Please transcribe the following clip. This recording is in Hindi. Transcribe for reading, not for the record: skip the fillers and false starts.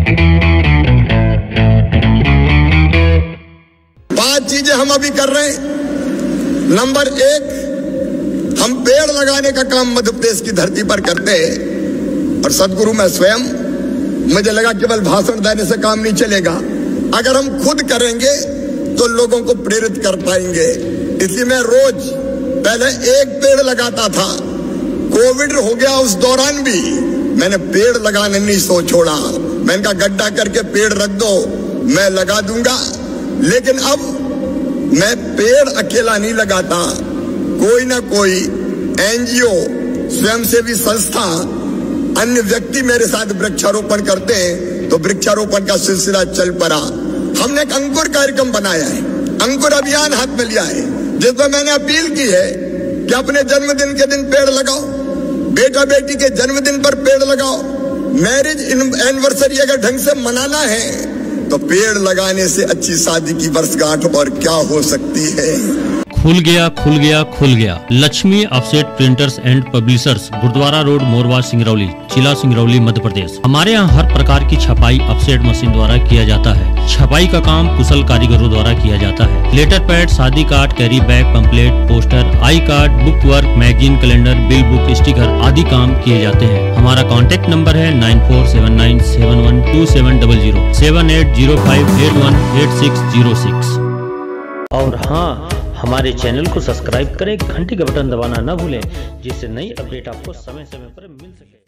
पांच चीजें हम अभी कर रहे हैं। नंबर एक, हम पेड़ लगाने का काम मध्य प्रदेश की धरती पर करते हैं। और सदगुरु मैं स्वयं, मुझे लगा केवल भाषण देने से काम नहीं चलेगा, अगर हम खुद करेंगे तो लोगों को प्रेरित कर पाएंगे। इसलिए मैं रोज पहले एक पेड़ लगाता था। कोविड हो गया, उस दौरान भी मैंने पेड़ लगाने नहीं छोड़ा। मैंने कहा गड्ढा करके पेड़ रख दो, मैं लगा दूंगा। लेकिन अब मैं पेड़ अकेला नहीं लगाता, कोई ना कोई एनजीओ, स्वयंसेवी संस्था, अन्य व्यक्ति मेरे साथ वृक्षारोपण करते हैं, तो वृक्षारोपण का सिलसिला चल पड़ा। हमने एक अंकुर कार्यक्रम बनाया है, अंकुर अभियान हाथ में लिया है, जिसमें मैंने अपील की है कि अपने जन्मदिन के दिन पेड़ लगाओ, बेटा बेटी के जन्मदिन पर पेड़ लगाओ, मैरिज एनिवर्सरी अगर ढंग से मनाना है तो पेड़ लगाने से अच्छी शादी की वर्षगांठ और क्या हो सकती है। खुल गया खुल गया खुल गया। Lakshmi offset printers and publishers, Gurudwara road, Morwa, Singrauli, जिला सिंगरौली, मध्य प्रदेश। हमारे यहाँ हर प्रकार की छपाई ऑफसेट मशीन द्वारा किया जाता है। छपाई का काम कुशल कारीगरों द्वारा किया जाता है। लेटर पैड, शादी card, carry bag, pamphlet, poster, I card, book work, magazine, calendar, bill book, sticker आदि काम किए जाते हैं। हमारा कॉन्टेक्ट नंबर है 9479712700 7805818606। और हाँ, हमारे चैनल को सब्सक्राइब करें, घंटी का बटन दबाना न भूलें, जिससे नई अपडेट आपको समय समय पर मिल सके।